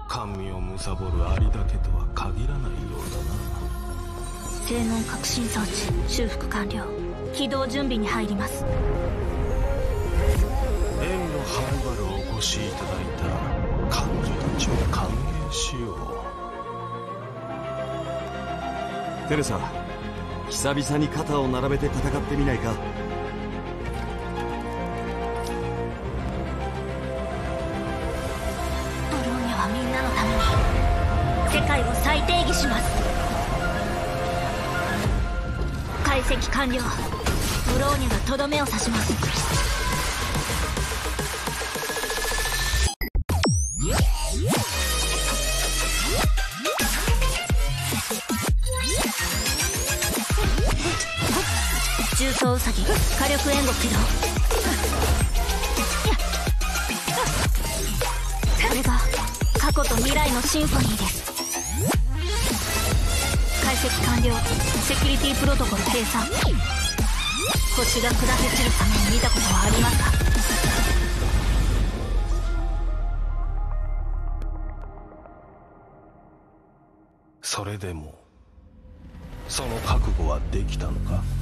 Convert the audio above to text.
甘味を貪るアリだけとは限らないようだな。 性能革新装置修復完了。起動準備に入ります。 縁のはるばるお越しいただいた彼女たちを歓迎しよう。テレサ、久々に肩を並べて戦ってみないか。 ブローニャはみんなのために世界を再定義します。解析完了。ブローニャがとどめを刺します。重装ウサギ火力援護起動。これが過去と未来のシンフォニーです。解析完了。セキュリティプロトコル閉鎖。星が砕け散るために見たことはありますか？ それでもその覚悟はできたのか？